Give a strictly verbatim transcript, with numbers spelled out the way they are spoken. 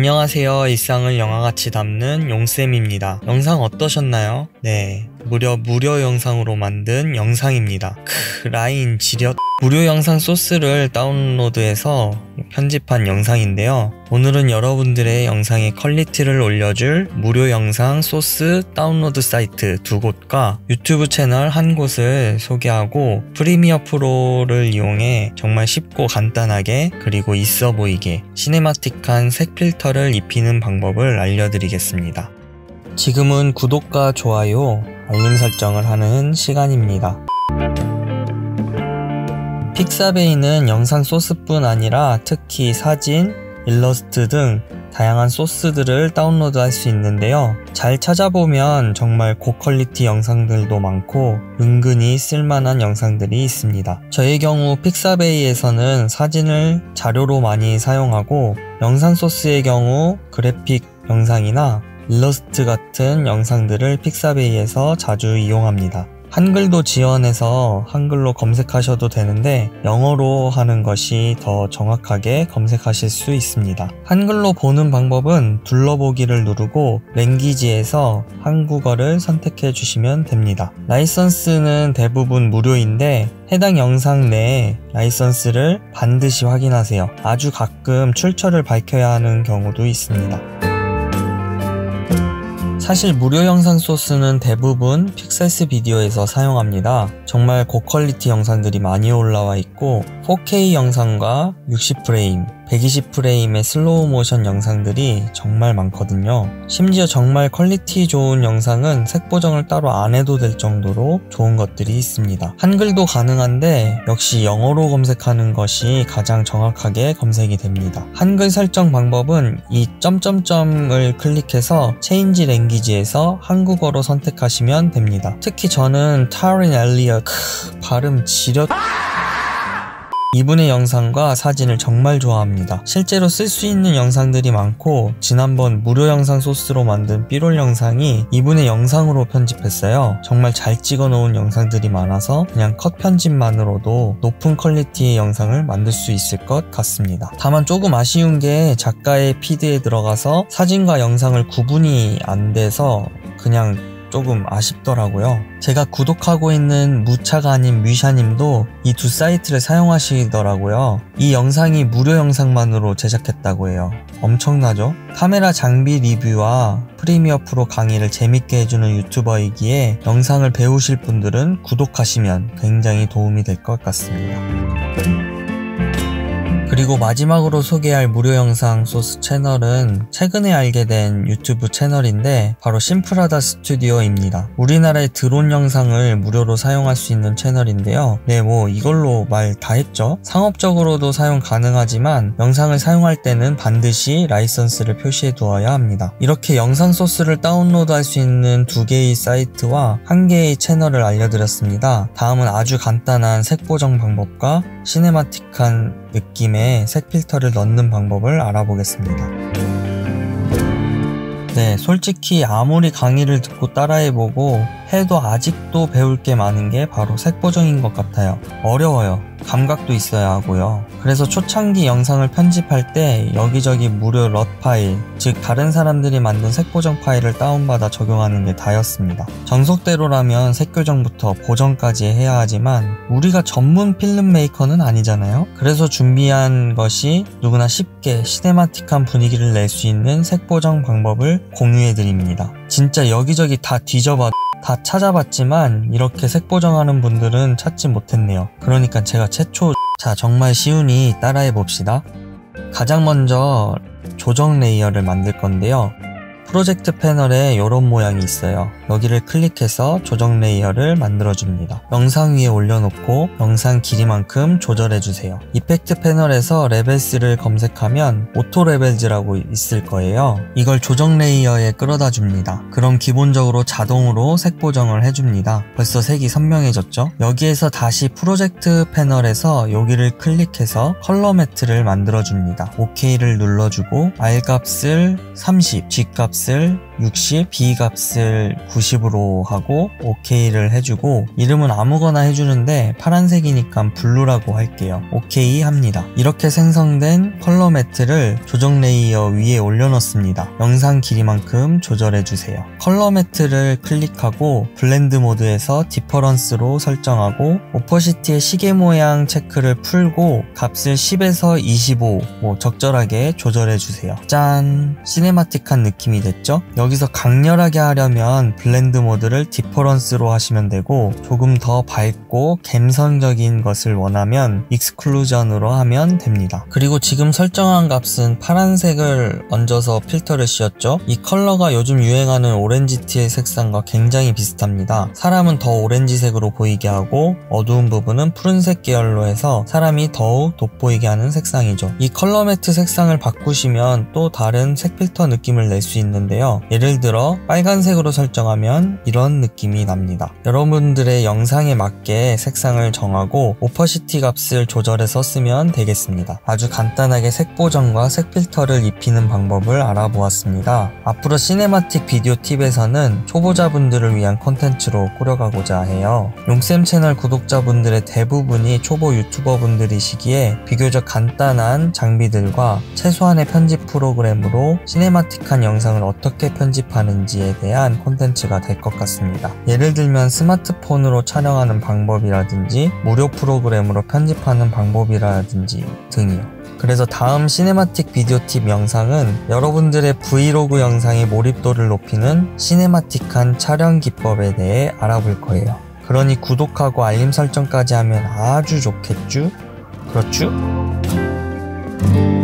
안녕하세요. 일상을 영화같이 담는 용쌤입니다. 영상 어떠셨나요? 네, 무려 무료 영상으로 만든 영상입니다. 크, 라인 지렸. 무료 영상 소스를 다운로드해서 편집한 영상인데요. 오늘은 여러분들의 영상의 퀄리티를 올려줄 무료 영상 소스 다운로드 사이트 두 곳과 유튜브 채널 한 곳을 소개하고 프리미어 프로를 이용해 정말 쉽고 간단하게 그리고 있어 보이게 시네마틱한 색 필터를 입히는 방법을 알려드리겠습니다. 지금은 구독과 좋아요, 알림 설정을 하는 시간입니다. 픽사베이는 영상 소스뿐 아니라 특히 사진, 일러스트 등 다양한 소스들을 다운로드 할 수 있는데요. 잘 찾아보면 정말 고퀄리티 영상들도 많고 은근히 쓸만한 영상들이 있습니다. 저의 경우 픽사베이에서는 사진을 자료로 많이 사용하고 영상 소스의 경우 그래픽 영상이나 일러스트 같은 영상들을 픽사베이에서 자주 이용합니다. 한글도 지원해서 한글로 검색하셔도 되는데 영어로 하는 것이 더 정확하게 검색하실 수 있습니다. 한글로 보는 방법은 둘러보기를 누르고 랭귀지에서 한국어를 선택해 주시면 됩니다. 라이선스는 대부분 무료인데 해당 영상 내에 라이선스를 반드시 확인하세요. 아주 가끔 출처를 밝혀야 하는 경우도 있습니다. 사실 무료 영상 소스는 대부분 픽셀스 비디오에서 사용합니다. 정말 고퀄리티 영상들이 많이 올라와 있고 포케이 영상과 육십 프레임, 백이십 프레임의 슬로우 모션 영상들이 정말 많거든요. 심지어 정말 퀄리티 좋은 영상은 색 보정을 따로 안 해도 될 정도로 좋은 것들이 있습니다. 한글도 가능한데 역시 영어로 검색하는 것이 가장 정확하게 검색이 됩니다. 한글 설정 방법은 이 점점점을 클릭해서 체인지 랭귀지에서 한국어로 선택하시면 됩니다. 특히 저는 타린 엘리엇, 크, 발음 지렸... 이분의 영상과 사진을 정말 좋아합니다. 실제로 쓸 수 있는 영상들이 많고 지난번 무료 영상 소스로 만든 B롤 영상이 이분의 영상으로 편집했어요. 정말 잘 찍어 놓은 영상들이 많아서 그냥 컷 편집만으로도 높은 퀄리티의 영상을 만들 수 있을 것 같습니다. 다만 조금 아쉬운 게 작가의 피드에 들어가서 사진과 영상을 구분이 안 돼서 그냥 조금 아쉽더라고요. 제가 구독하고 있는 무차가 아닌 뮤샤님도 이 두 사이트를 사용하시더라고요. 이 영상이 무료 영상만으로 제작했다고 해요. 엄청나죠? 카메라 장비 리뷰와 프리미어 프로 강의를 재밌게 해주는 유튜버이기에 영상을 배우실 분들은 구독하시면 굉장히 도움이 될 것 같습니다. 그리고 마지막으로 소개할 무료 영상 소스 채널은 최근에 알게 된 유튜브 채널인데 바로 심플하다 스튜디오입니다. 우리나라의 드론 영상을 무료로 사용할 수 있는 채널인데요. 네, 뭐 이걸로 말 다 했죠. 상업적으로도 사용 가능하지만 영상을 사용할 때는 반드시 라이선스를 표시해 두어야 합니다. 이렇게 영상 소스를 다운로드 할 수 있는 두 개의 사이트와 한 개의 채널을 알려드렸습니다. 다음은 아주 간단한 색 보정 방법과 시네마틱한 느낌의 색 필터를 넣는 방법을 알아보겠습니다. 네, 솔직히 아무리 강의를 듣고 따라해보고 해도 아직도 배울 게 많은 게 바로 색 보정인 것 같아요. 어려워요. 감각도 있어야 하고요. 그래서 초창기 영상을 편집할 때 여기저기 무료 럿 파일, 즉 다른 사람들이 만든 색 보정 파일을 다운받아 적용하는 게 다였습니다. 정석대로라면 색 교정부터 보정까지 해야 하지만 우리가 전문 필름 메이커는 아니잖아요. 그래서 준비한 것이 누구나 쉽게 시네마틱한 분위기를 낼 수 있는 색 보정 방법을 공유해 드립니다. 진짜 여기저기 다 뒤져봐 다 찾아봤지만 이렇게 색 보정하는 분들은 찾지 못했네요. 그러니까 제가 최초... 자, 정말 쉬우니 따라해 봅시다. 가장 먼저 조정 레이어를 만들 건데요. 프로젝트 패널에 이런 모양이 있어요. 여기를 클릭해서 조정 레이어를 만들어줍니다. 영상 위에 올려놓고 영상 길이만큼 조절해주세요. 이펙트 패널에서 레벨스를 검색하면 오토 레벨즈라고 있을 거예요. 이걸 조정 레이어에 끌어다 줍니다. 그럼 기본적으로 자동으로 색 보정을 해줍니다. 벌써 색이 선명해졌죠? 여기에서 다시 프로젝트 패널에서 여기를 클릭해서 컬러 매트를 만들어줍니다. 오케이를 눌러주고 R 값을 삼십, G 값을 육십, B 값을 구십으로 하고 오케이를 해주고 이름은 아무거나 해주는데 파란색이니까 블루라고 할게요. 오케이 합니다. 이렇게 생성된 컬러 매트를 조정 레이어 위에 올려놓습니다. 영상 길이만큼 조절해주세요. 컬러 매트를 클릭하고 블렌드 모드에서 디퍼런스로 설정하고 오퍼시티의 시계 모양 체크를 풀고 값을 십에서 이십오 뭐 적절하게 조절해주세요. 짠! 시네마틱한 느낌이 됐죠? 여기서 강렬하게 하려면 블렌드 모드를 디퍼런스로 하시면 되고 조금 더 밝고 갬성적인 것을 원하면 익스클루전으로 하면 됩니다. 그리고 지금 설정한 값은 파란색을 얹어서 필터를 씌웠죠? 이 컬러가 요즘 유행하는 오렌지티의 색상과 굉장히 비슷합니다. 사람은 더 오렌지색으로 보이게 하고 어두운 부분은 푸른색 계열로 해서 사람이 더욱 돋보이게 하는 색상이죠. 이 컬러 매트 색상을 바꾸시면 또 다른 색 필터 느낌을 낼 수 있는데요. 예를 들어 빨간색으로 설정하면 이런 느낌이 납니다. 여러분들의 영상에 맞게 색상을 정하고 오퍼시티 값을 조절해서 쓰면 되겠습니다. 아주 간단하게 색 보정과 색 필터를 입히는 방법을 알아보았습니다. 앞으로 시네마틱 비디오 팁에서는 초보자분들을 위한 콘텐츠로 꾸려가고자 해요. 용쌤 채널 구독자분들의 대부분이 초보 유튜버분들이시기에 비교적 간단한 장비들과 최소한의 편집 프로그램으로 시네마틱한 영상을 어떻게 편집하는지에 대한 콘텐츠가 될 것 같습니다. 예를 들면 스마트폰으로 촬영하는 방법이라든지 무료 프로그램으로 편집하는 방법이라든지 등이요. 그래서 다음 시네마틱 비디오 팁 영상은 여러분들의 브이로그 영상의 몰입도를 높이는 시네마틱한 촬영 기법에 대해 알아볼 거예요. 그러니 구독하고 알림 설정까지 하면 아주 좋겠죠? 그렇죠?